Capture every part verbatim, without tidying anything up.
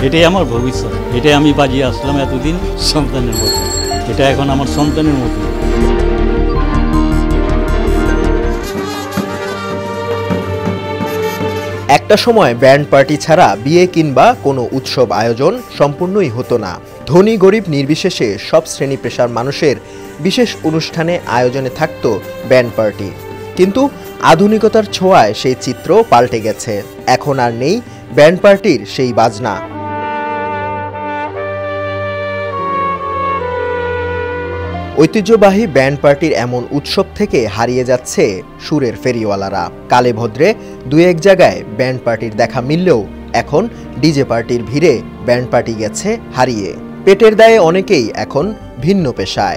এটাই আমার ভবিষ্যৎ, এটাই আমি বাজিয়ে আসলাম এতদিন সন্তানের মতো, এটা এখন আমার সন্তানের মতো। একটা সময় ব্যান্ড পার্টি ছাড়া বিয়ে কিংবা কোনো উৎসব আয়োজন সম্পূর্ণই হতো না। ধনী গরিব নির্বিশেষে সব শ্রেণী পেশার মানুষের বিশেষ অনুষ্ঠানে আয়োজনে থাকতো ব্যান্ড পার্টি। কিন্তু আধুনিকতার ছোঁয়ায় সেই চিত্র পাল্টে গেছে। এখন আর নেই ব্যান্ড পার্টির সেই বাজনা। ঐতিহ্যবাহী ব্যান্ড পার্টির এমন উৎসব থেকে হারিয়ে যাচ্ছে সুরের ফেরিওয়ালারা। কালে ভদ্রে দুই এক জায়গায় ব্যান্ড পার্টির দেখা মিললেও এখন ডিজে পার্টির ভিড়ে ব্যান্ড পার্টি গেছে হারিয়ে। পেটের দায়ে অনেকেই এখন ভিন্ন পেশায়।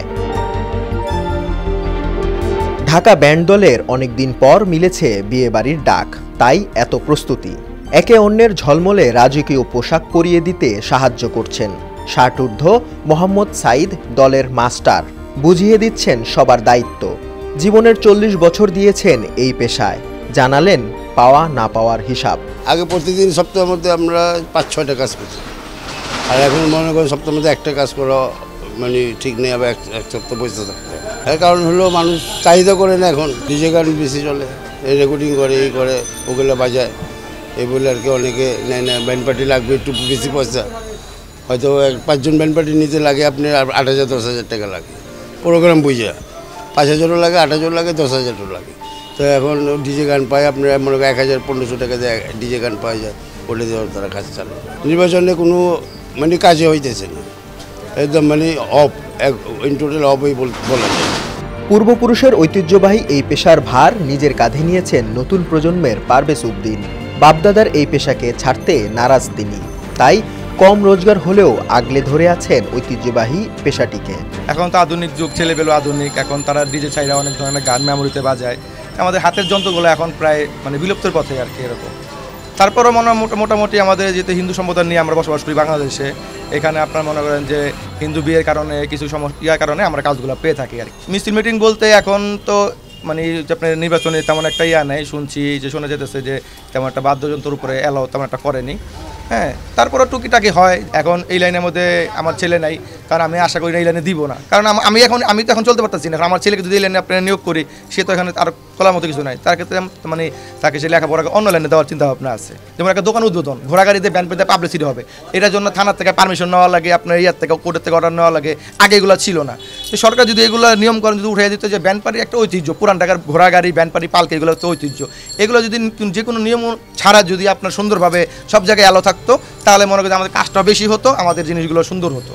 ঢাকা ব্যান্ড দলের অনেকদিন পর মিলেছে বিয়েবাড়ির ডাক, তাই এত প্রস্তুতি। একে অন্যের ঝলমলে রাজকীয় পোশাক পরিয়ে দিতে সাহায্য করছেন ষাটঊর্ধ্ব মোহাম্মদ সাইদ দলের মাস্টার। বুঝিয়ে দিচ্ছেন সবার দায়িত্ব। জীবনের চল্লিশ বছর দিয়েছেন এই পেশায়, জানালেন পাওয়া না পাওয়ার হিসাব। আগে প্রতিদিন সপ্তাহের মধ্যে আমরা পাঁচ ছয়টা কাজ করছি, আর এখন মনে করেন সপ্তাহের মধ্যে একটা কাজ করা মানে ঠিক নেই, আবার এক সপ্তাহ বসে থাকতে। এর কারণ হলো মানুষ চাহিদা করে না, এখন ডিজে গান বেশি চলে, এই রেকর্ডিং করে এই করে ওগুলো বাজায়, এই বলে আর কি অনেকে নেয় না। ব্যান্ড পার্টি লাগবে একটু বেশি পয়সা, হয়তো পাঁচজন ব্যান্ড পার্টি নিতে লাগে আপনার আট হাজার দশ হাজার টাকা লাগে প্রোগ্রাম বুঝে, পাঁচ হাজারও লাগে, আট হাজারও লাগে, দশ হাজারও লাগে। তো এখন ডিজে গান পায় আপনার মনে করেন এক হাজার পনেরোশো টাকা দিয়ে ডিজে গান পাওয়া যায়, বলে দেওয়ার তারা কাজ চালায়। নির্বাচনে কোনো মানে কাজে হইতেছে না, একদম মানে অফ, ইন টোটাল অফই বলা যায়। পূর্বপুরুষের ঐতিহ্যবাহী এই পেশার ভার নিজের কাঁধে নিয়েছেন নতুন প্রজন্মের পারভেজ উদ্দিন। বাপদাদার এই পেশাকে ছাড়তে নারাজ তিনি, তাই কম রোজগার হলেও আগলে ধরে আছেন ঐতিহ্যবাহী পেশাটিকে। এখন তো আধুনিক যুগ, ছেলেবেলো আধুনিক, এখন তারা ডিজে ছাইরা অনেক ধরনের গান মেমোরিতে বাজায়। আমাদের হাতের যন্ত্রগুলো এখন প্রায় মানে বিলুপ্তের পথে আর কি এরকম। তারপরও মনে মোটামুটি আমাদের যেহেতু হিন্দু সম্প্রদায় নিয়ে আমরা বসবাস করি বাংলাদেশে, এখানে আপনার মনে করেন যে হিন্দু বিয়ের কারণে কিছু সমস্যা ইয়ার কারণে আমরা কাজগুলো পেয়ে থাকি আর কি। মিছিল মিটিং বলতে এখন তো মানে আপনার নির্বাচনে তেমন একটা ইয়া নেই, শুনছি যে শোনা যেতেছে যে তেমন একটা বাদ্যযন্ত্রের উপরে এলাও তেমন একটা করেনি। হ্যাঁ, তারপরও টুকিটাকি হয়। এখন এই লাইনের মধ্যে আমার ছেলে নাই, কারণ আমি আশা করি এই লাইনে দিব না, কারণ আমি এখন আমি তো এখন চলতে পারতেছি না। আমার ছেলেকে যদি এই লাইনে আপনার নিয়োগ করি, সে তো এখানে আর খোলার মতো কিছু নাই, তার ক্ষেত্রে মানে তাকে সে লেখাপড়াকে অন্য লাইনে দেওয়ার চিন্তা ভাবনা আছে। যেমন একটা দোকান উদ্বোধন, ঘোড়া গাড়িতে ব্যান্ড পেতে পাবলিসিটি হবে, এটার জন্য থানার থেকে পারমিশন নেওয়া লাগে, আপনার ইয়ার থেকে কোর্টের থেকে অর্ডার নেওয়া লাগে। আগে এগুলো ছিল না। তো সরকার যদি এগুলো নিয়মকরণ যদি উঠিয়ে দিত যে ব্যান্ড পার্টি একটা ঐতিহ্য, পুরান ঢাকার ঘোড়া গাড়ি, ব্যান্ড পার্টি, পালকে, এগুলো তো ঐতিহ্য, এগুলো যদি যে কোনো নিয়ম ছাড়া যদি আপনার সুন্দরভাবে সব জায়গায় আলো থাকতো, তাহলে মনে করি আমাদের কাজটা বেশি হতো, আমাদের জিনিসগুলো সুন্দর হতো।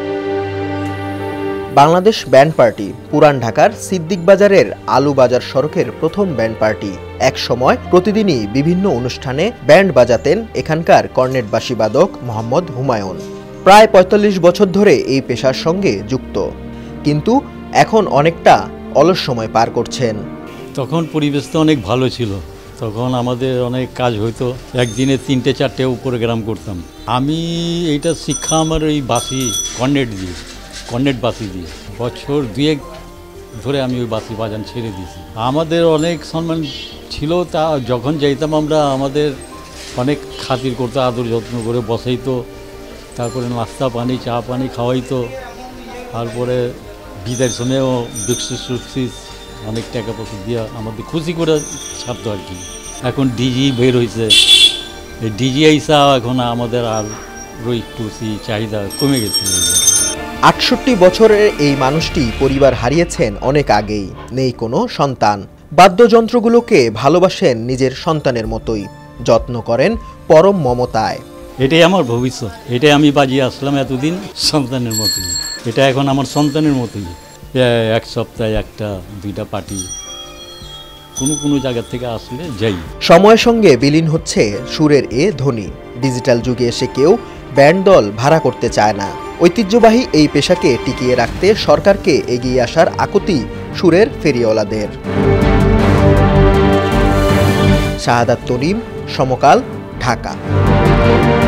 বাংলাদেশ ব্যান্ড পার্টি পুরান ঢাকার সিদ্দিক বাজারের আলু বাজার সড়কের প্রথম ব্যান্ড পার্টি। এক সময় প্রতিদিনই বিভিন্ন অনুষ্ঠানে ব্যান্ড বাজাতেন এখানকার কর্নেটবাসী বাদক মোহাম্মদ হুমায়ুন। প্রায় পঁয়তাল্লিশ বছর ধরে এই পেশার সঙ্গে যুক্ত, কিন্তু এখন অনেকটা অলস সময় পার করছেন। তখন পরিবেশটা অনেক ভালো ছিল, তখন আমাদের অনেক কাজ হইতো, একদিনে তিনটে চারটে উপরে গ্রাম করতাম। আমি এইটা শিক্ষা আমার ওই বাসি কর্নেট দিয়ে কর্নেট বাসি দিয়ে বছর দুয়েক ধরে আমি ওই বাসি বাজান ছেড়ে দিয়েছি। আমাদের অনেক সম্মান ছিল, তা যখন যাইতাম আমরা আমাদের অনেক খাতির করতো, আদর যত্ন করে বসাইতো, তারপরে নাস্তা পানি চা পানি খাওয়াইতো, তারপরে বিদায়ের সময়ও বকশিস টকশিস অনেক টাকা পয়সা দিয়ে আমাদের খুশি করে ছাড়তো আর কি। এখন ডিজি বের হয়েছে, এই ডিজি আইসা এখন আমাদের আর রই টুসি চাহিদা কমে গেছে। আটষট্টি বছরের এই মানুষটি পরিবার হারিয়েছেন অনেক আগেই, নেই কোনো সন্তান। বাদ্যযন্ত্রগুলোকে ভালোবাসেন নিজের সন্তানের মতোই, যত্ন করেন পরম মমতায়। এটাই আমার ভবিষ্যৎ, এটাই আমি বাজিয়ে আসলাম এতদিন সন্তানের মতোই, এটা এখন আমার সন্তানের মতোই। এক সপ্তাহে একটা দুইটা পার্টি কোনো কোনো জায়গা থেকে আসলে যাই। সময়ের সঙ্গে বিলীন হচ্ছে সুরের এ ধ্বনি। ডিজিটাল যুগে এসে কেউ ব্যান্ড দল ভাড়া করতে চায় না। ঐতিহ্যবাহী এই পেশাকে টিকিয়ে রাখতে সরকারকে এগিয়ে আসার আকুতি সুরের ফেরিওয়ালাদের। শাহাদাত তরিম, সমকাল, ঢাকা।